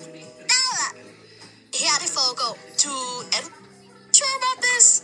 Nada. How did fall go? To Ed? Sure about this?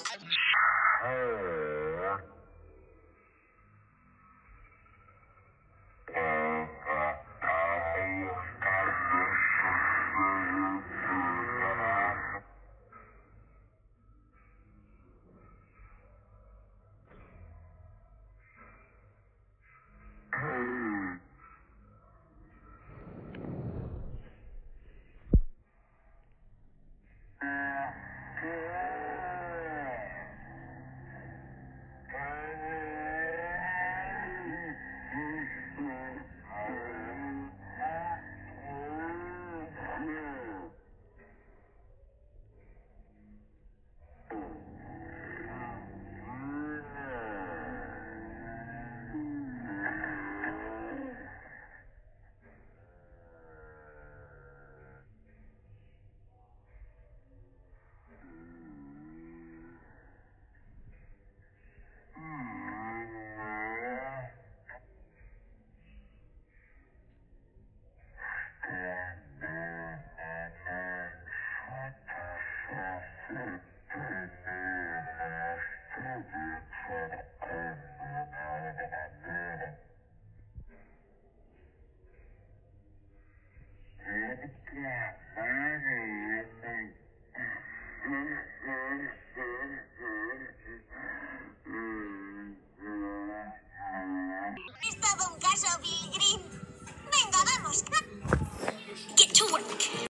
Es todo un caso, Bill Green. Venga, vamos. Get to work.